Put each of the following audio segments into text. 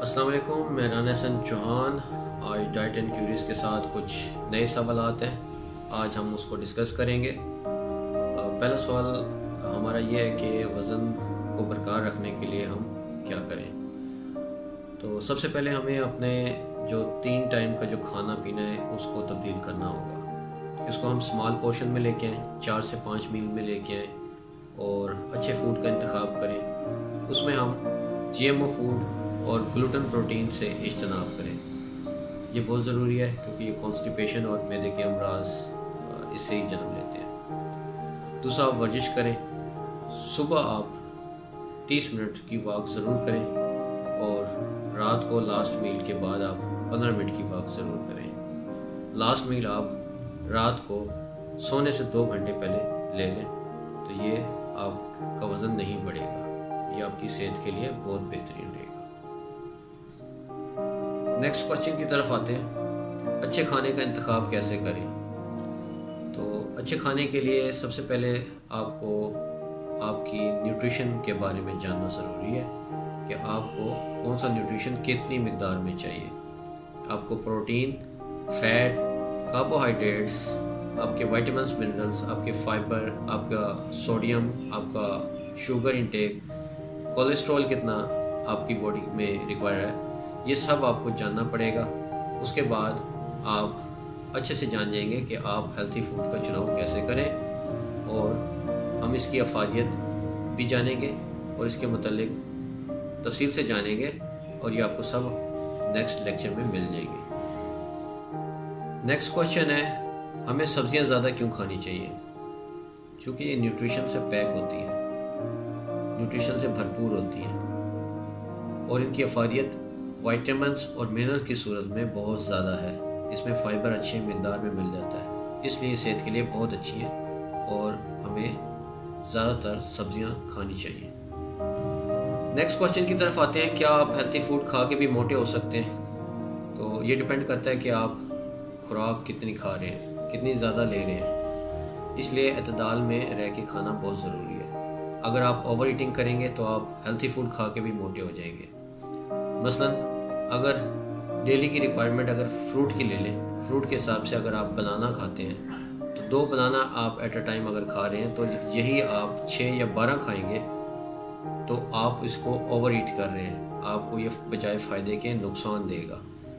अस्सलाम वालेकुम, मैं राना हसन चौहान। आज डाइट एंड क्यूरीज के साथ कुछ नए सवालात हैं, आज हम उसको डिस्कस करेंगे। पहला सवाल हमारा ये है कि वज़न को बरकरार रखने के लिए हम क्या करें। तो सबसे पहले हमें अपने जो 3 टाइम का जो खाना पीना है उसको तब्दील करना होगा। इसको हम स्मॉल पोर्शन में लेके आएँ, 4 से 5 मील में लेके आएँ और अच्छे फूड का इंतखाब करें। उसमें हम GMO फूड और ग्लूटेन प्रोटीन से इज्तनाब करें। ये बहुत ज़रूरी है क्योंकि ये कॉन्स्टिपेशन और मैदे के अमराज इससे ही जन्म लेते हैं। दूसरा, आप वर्जिश करें। सुबह आप 30 मिनट की वॉक ज़रूर करें और रात को लास्ट मील के बाद आप 15 मिनट की वॉक ज़रूर करें। लास्ट मील आप रात को सोने से 2 घंटे पहले ले लें, तो ये आपका वज़न नहीं बढ़ेगा, ये आपकी सेहत के लिए बहुत बेहतरीन रहेगा। नेक्स्ट क्वेश्चन की तरफ आते हैं, अच्छे खाने का इंतखाब कैसे करें। तो अच्छे खाने के लिए सबसे पहले आपको आपकी न्यूट्रिशन के बारे में जानना ज़रूरी है कि आपको कौन सा न्यूट्रिशन कितनी मिकदार में चाहिए। आपको प्रोटीन, फैट, कार्बोहाइड्रेट्स, आपके विटामिन्स, मिनरल्स, आपके फाइबर, आपका सोडियम, आपका शुगर इंटेक, कोलेस्ट्रॉल कितना आपकी बॉडी में रिक्वायर है, ये सब आपको जानना पड़ेगा। उसके बाद आप अच्छे से जान जाएंगे कि आप हेल्थी फूड का चुनाव कैसे करें, और हम इसकी अफादियत भी जानेंगे और इसके मतलब तफसील से जानेंगे, और ये आपको सब नेक्स्ट लेक्चर में मिल जाएंगे। नेक्स्ट क्वेश्चन है, हमें सब्जियां ज़्यादा क्यों खानी चाहिए। क्योंकि ये न्यूट्रिशन से पैक होती हैं, न्यूट्रिशन से भरपूर होती हैं और इनकी अफादियत विटामिन्स और मिनरल्स की सूरत में बहुत ज़्यादा है। इसमें फाइबर अच्छे मिकदार में मिल जाता है, इसलिए सेहत के लिए बहुत अच्छी है और हमें ज़्यादातर सब्जियां खानी चाहिए। नेक्स्ट क्वेश्चन की तरफ आते हैं, क्या आप हेल्थी फूड खा के भी मोटे हो सकते हैं। तो ये डिपेंड करता है कि आप खुराक कितनी खा रहे हैं, कितनी ज़्यादा ले रहे हैं, इसलिए एतदाल में रह के खाना बहुत ज़रूरी है। अगर आप ओवर ईटिंग करेंगे तो आप हेल्थी फूड खा के भी मोटे हो जाएंगे। मसलन अगर डेली की रिक्वायरमेंट अगर फ्रूट की ले लें, फ्रूट के हिसाब से अगर आप बनाना खाते हैं तो 2 बनाना आप एट अ टाइम अगर खा रहे हैं तो यही आप 6 या 12 खाएंगे तो आप इसको ओवर ईट कर रहे हैं, आपको ये बजाय फ़ायदे के नुकसान देगा।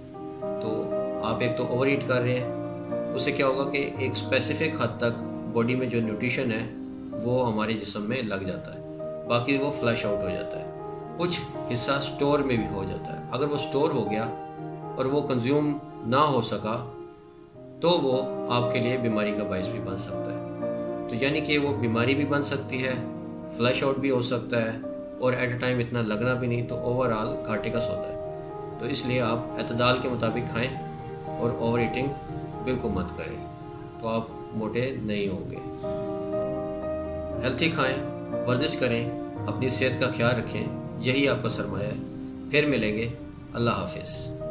तो आप एक तो ओवर ईट कर रहे हैं, उससे क्या होगा कि एक स्पेसिफिक हद तक बॉडी में जो न्यूट्रिशन है वो हमारे जिस्म में लग जाता है, बाकी वो फ्लश आउट हो जाता है। कुछ हिस्सा स्टोर में भी हो जाता है। अगर वो स्टोर हो गया और वो कंज्यूम ना हो सका तो वो आपके लिए बीमारी का बायस भी बन सकता है। तो यानी कि वो बीमारी भी बन सकती है, फ्लश आउट भी हो सकता है और एट अ टाइम इतना लगना भी नहीं, तो ओवरऑल घाटे का सौदा है। तो इसलिए आप एतदाल के मुताबिक खाएं और ओवर ईटिंग बिल्कुल मत करें, तो आप मोटे नहीं होंगे। हेल्थी खाएं, वर्जिश करें, अपनी सेहत का ख्याल रखें, यही आपका सरमाया है। फिर मिलेंगे। अल्लाह हाफिज़।